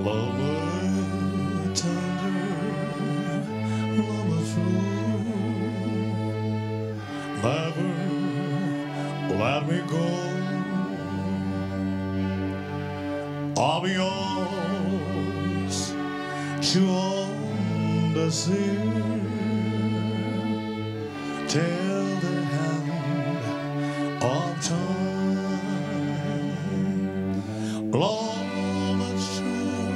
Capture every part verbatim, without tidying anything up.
Love tender, love true, never let me go. I'll be yours to own the sea till the end of time. Love is true,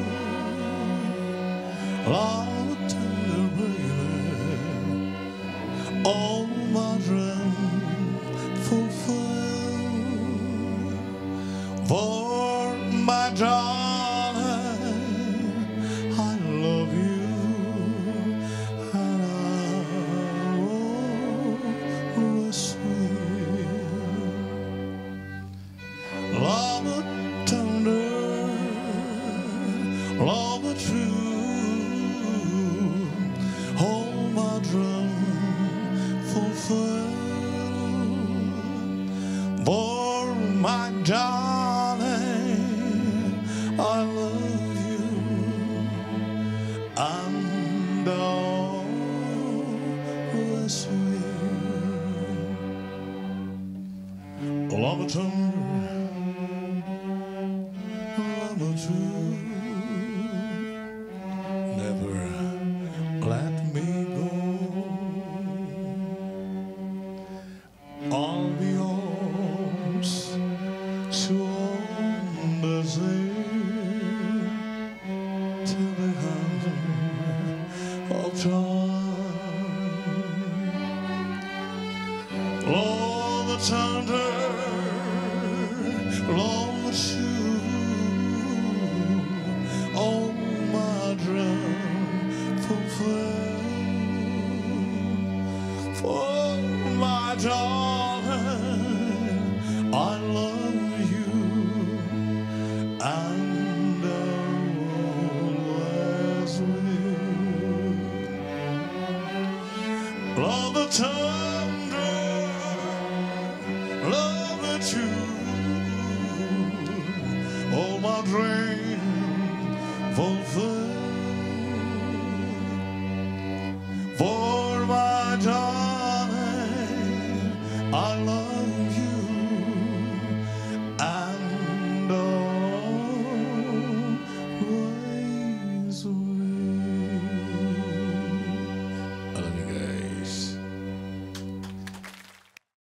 love tender, baby, all my dreams fulfilled. For my darling, I love you, and I always will. Love tender, love true, all my dreams fulfilled. For my darling, I love you, and always will. Love tender, love true, never let me go. I'll be yours to own the sea till the end of time. Love tender, love true, all my dreams fulfilled. For my darling, I love you, and always will. Love tender, love true, all my dreams fulfilled.